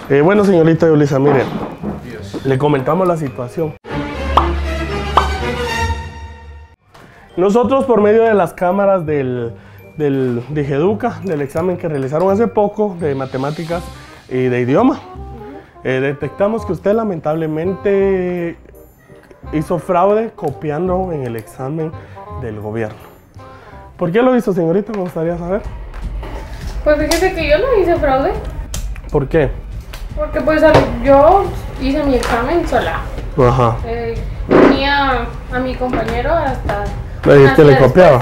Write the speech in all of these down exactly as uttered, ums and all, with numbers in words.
Eh, bueno, señorita Yulisa, mire, le comentamos la situación. Nosotros, por medio de las cámaras del, del Digeduca, del examen que realizaron hace poco de matemáticas y de idioma, eh, detectamos que usted lamentablemente hizo fraude copiando en el examen del gobierno. ¿Por qué lo hizo, señorita? Me gustaría saber. Pues fíjese que yo no hice fraude. ¿Por qué? Porque pues yo hice mi examen sola. Ajá. Eh, tenía a mi compañero hasta... ¿Y usted le copiaba?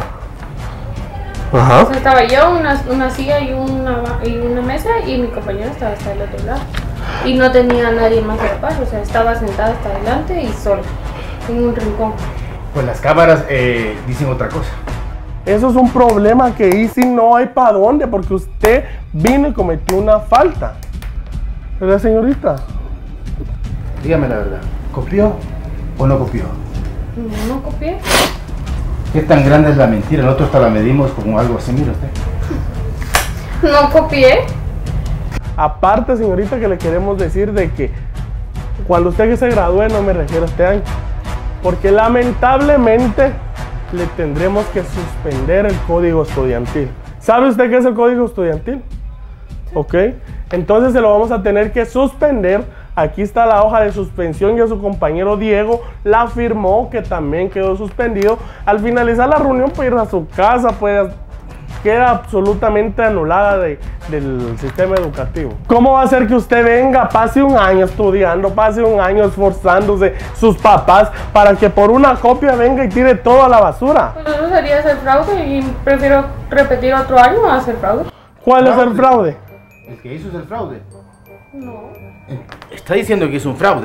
Ajá. Pues estaba yo, una, una silla y una, y una mesa, y mi compañero estaba hasta el otro lado. Y no tenía a nadie más a la par, o sea, estaba sentada hasta adelante y sola, en un rincón. Pues las cámaras eh, dicen otra cosa. Eso es un problema que ahí sí no hay para dónde, porque usted vino y cometió una falta. ¿Verdad, señorita? Dígame la verdad, ¿copió o no copió? No, no copié. ¿Qué tan grande es la mentira? Nosotros hasta la medimos como algo así, mira usted. No copié. Aparte, señorita, que le queremos decir de que cuando usted se gradúe, no me refiero a este año, porque lamentablemente le tendremos que suspender el código estudiantil. ¿Sabe usted qué es el código estudiantil? Ok, entonces se lo vamos a tener que suspender. Aquí está la hoja de suspensión, ya su compañero Diego la firmó, que también quedó suspendido. Al finalizar la reunión puede ir a su casa, puede, queda absolutamente anulada de, del sistema educativo. ¿Cómo va a ser que usted venga, pase un año estudiando, pase un año esforzándose, sus papás, para que por una copia venga y tire todo a la basura? Pues eso sería hacer fraude y prefiero repetir otro año a hacer fraude. ¿Cuál es el fraude? El que hizo es el fraude. No. Está diciendo que es un fraude.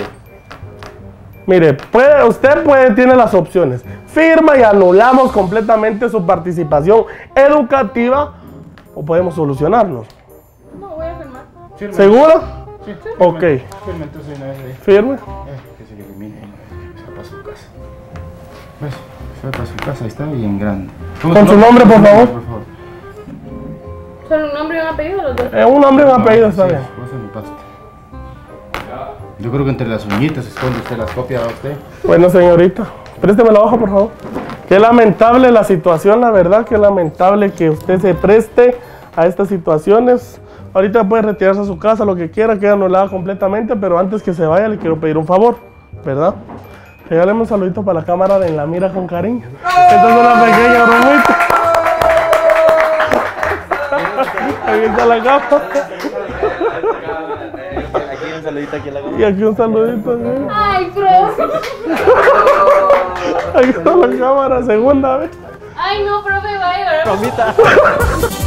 Mire, puede, usted puede, tiene las opciones. Firma y anulamos completamente su participación educativa, o podemos solucionarnos. No, voy a firmar. Firme. ¿Seguro? Sí, sí. Ok. Firme entonces una vez ahí. Firme. Eh, que se elimine. Se va para su casa. ¿Ves? Se va para su casa, ahí está bien grande. Con su nombre, por favor. Por favor. ¿Son un nombre y un apellido los dos? Es un nombre y un apellido, está bien. Yo creo que entre las uñitas esconde usted las copias a usted. Bueno, señorita, présteme la hoja, por favor. Qué lamentable la situación, la verdad, qué lamentable que usted se preste a estas situaciones. Ahorita puede retirarse a su casa, lo que quiera, queda anulada completamente, pero antes que se vaya le quiero pedir un favor, ¿verdad? Regáleme un saludito para la cámara de En la Mira con Cariño. Esta es una pequeña bromita. Aquí está la capa. Aquí un saludito aquí a la cámara. Y aquí un saludito. ¿Sí? Ay, profe. Aquí está la cámara, segunda vez. Ay, no, profe, vaya. Bromita.